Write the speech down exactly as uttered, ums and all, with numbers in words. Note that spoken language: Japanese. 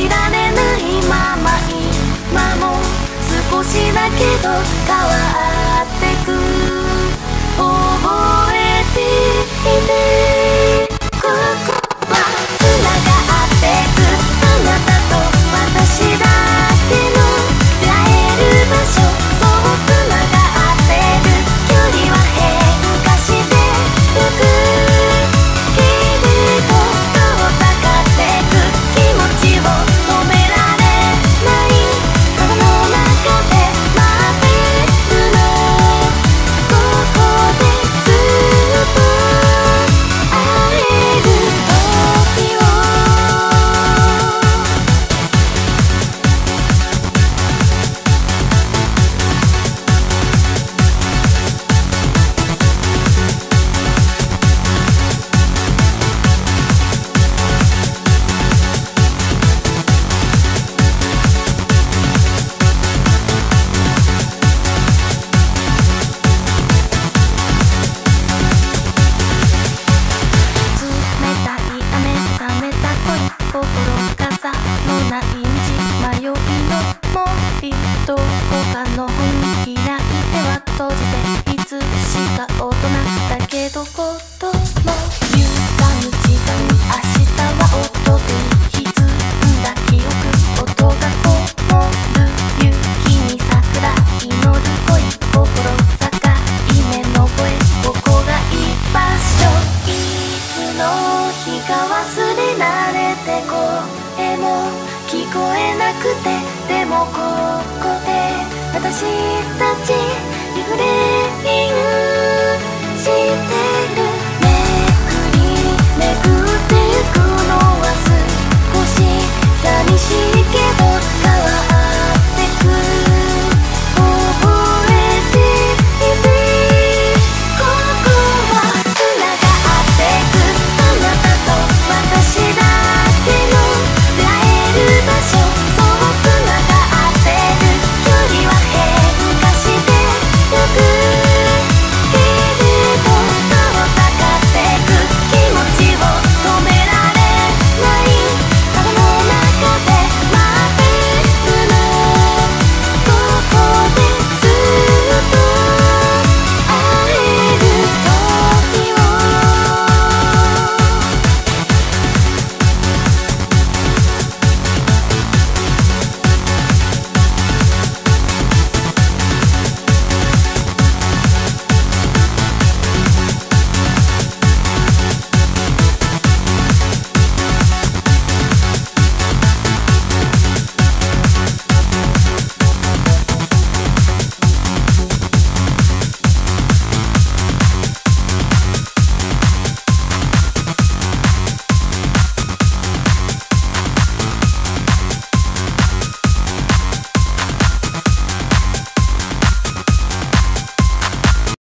知られないまま今も少しだけど変わってく覚えていてここはつながってくあなたと私だけの出会える場所そうつながってる距離は変化してゆくけれど遠ざかってく気持ちを止められない川の中で待ってるのここでずっと会える時を冷たい雨冷めた恋心傘のない道迷いの森どこかの本開いては閉じていつしか大人だけど子供歪む時間明日は音で歪んだ記憶音がこもる雪に桜祈る恋心坂夢の声ここが居場所いつの日か忘れられて声も聞こえなくてでもここで私たちリフレインしてるめくりめくってくのは少し寂しい